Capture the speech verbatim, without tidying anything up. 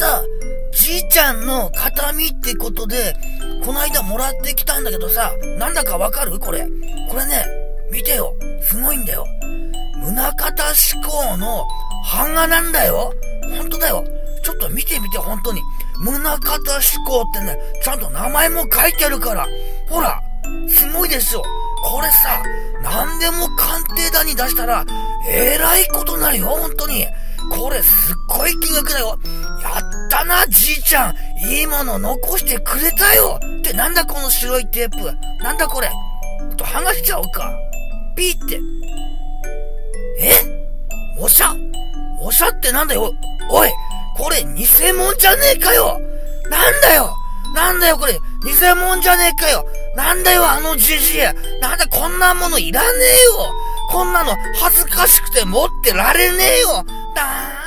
さ、じいちゃんの形見ってことで、この間もらってきたんだけどさ、なんだかわかるこれ。これね、見てよ。すごいんだよ。宗像志功の版画なんだよ。ほんとだよ。ちょっと見てみて、ほんとに。宗像志功ってね、ちゃんと名前も書いてあるから。ほら、すごいでしょ。これさ、なんでも鑑定団に出したら、えらいことになるよ、ほんとに。これすっごい金額だよ。やったな、じいちゃん。いいもの残してくれたよ。ってなんだこの白いテープ。なんだこれ。ちょっと剥がしちゃおうか。ピーって。え模写模写ってなんだよ。おい、これ偽物じゃねえかよ。なんだよ。なんだよこれ。偽物じゃねえかよ。なんだよあのじじい。なんだこんなものいらねえよ。こんなの恥ずかしくて持ってられねえよ。なー